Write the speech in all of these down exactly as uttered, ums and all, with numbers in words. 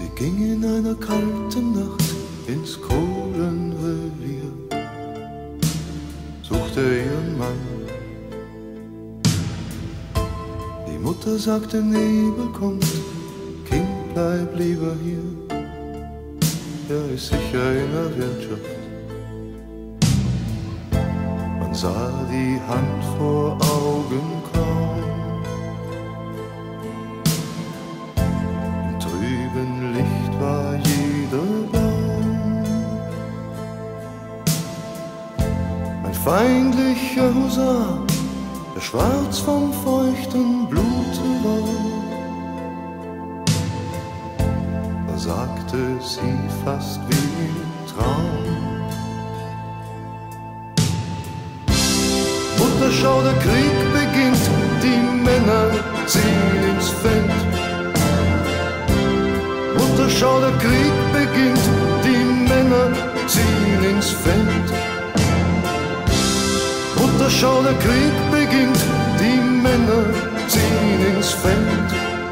Sie ging in einer kalten Nacht ins Kohlenrevier, suchte ihren Mann. Die Mutter sagte, Nebel kommt, Kind, bleib lieber hier, er ist sicher in der Wirtschaft. Man sah die Hand vor Augen kaum, im trüben Licht war jeder Baum. Ein feindlicher Husar, der schwarz vom feuchten Blute war. Da sagte sie fast wie im Traum: Mutter, schau, der Krieg beginnt, die Männer ziehen ins Feld. Mutter, schau, der Krieg beginnt, die Männer ziehen ins Feld. Mutter, schau, der Krieg beginnt, die Männer ziehen ins Feld.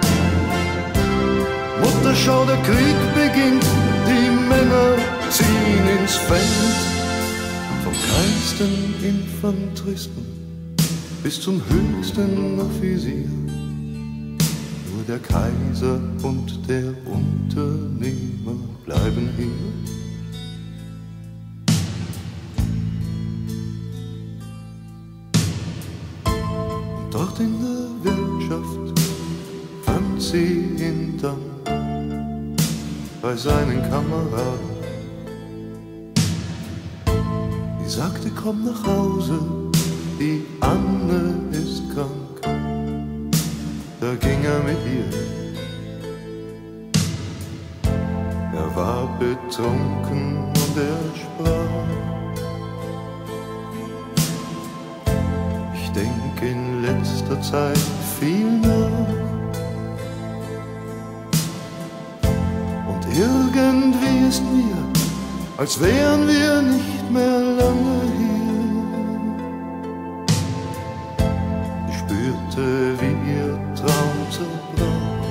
Mutter, schau, der Krieg beginnt, die Männer ziehen ins Feld. Vom kleinsten Infanteristen bis zum höchsten Offizier, nur der Kaiser und der Unternehmer bleiben hier. Und dort in der Wirtschaft fand sie ihn dann bei seinen Kameraden. Die sagte, komm nach Hause, die Anne ist krank. Da ging er mit ihr. Er war betrunken und er sprach: Ich denk in letzter Zeit viel nach. Und irgendwie ist mir, als wären wir nicht mehr lange hier. Ich spürte, wie ihr Traum zerbrach.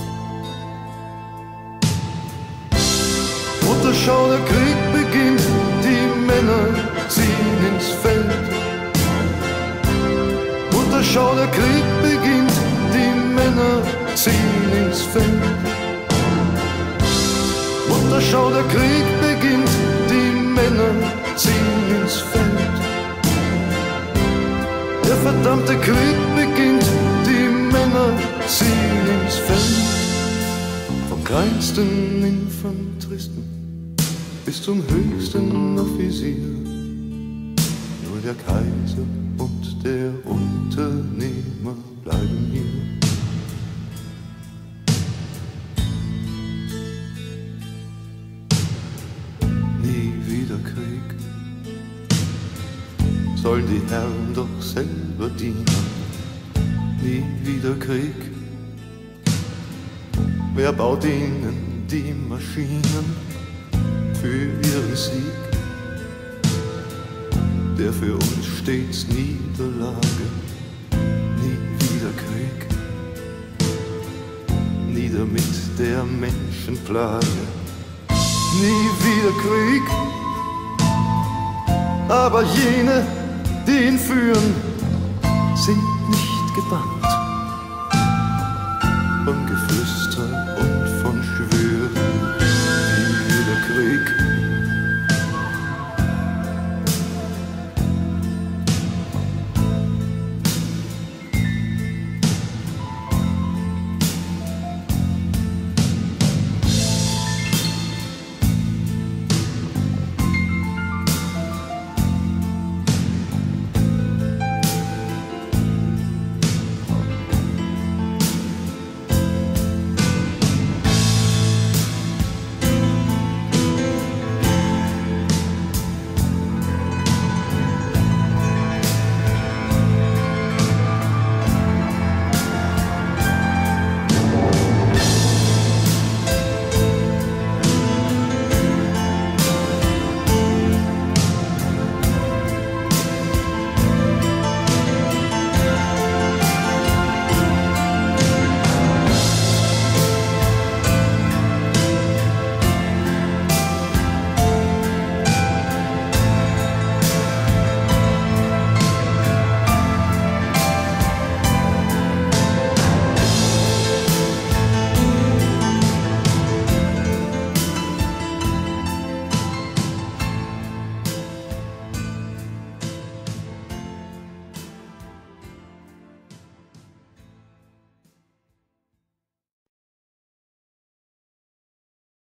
Mutter, schau, der Krieg beginnt, die Männer ziehen ins Feld. Mutter, schau, der Krieg beginnt, die Männer ziehen ins Feld. Mutter, schau, der Krieg beginnt, die Männer ziehen ins Feld. Der verdammte Krieg beginnt, die Männer ziehen ins Feld. Vom kleinsten Infanteristen bis zum höchsten Offizier, nur der Kaiser und der Unternehmer bleiben hier. Krieg sollen die Herren doch selber dienen. Nie wieder Krieg. Wer baut ihnen die Maschinen für ihren Sieg? Der für uns stets Niederlage. Nie wieder Krieg. Nieder mit der Menschenplage. Nie wieder Krieg. Aber jene, die ihn führen, sind nicht gebannt von Geflüster und von Schwüren. Nie wieder Krieg.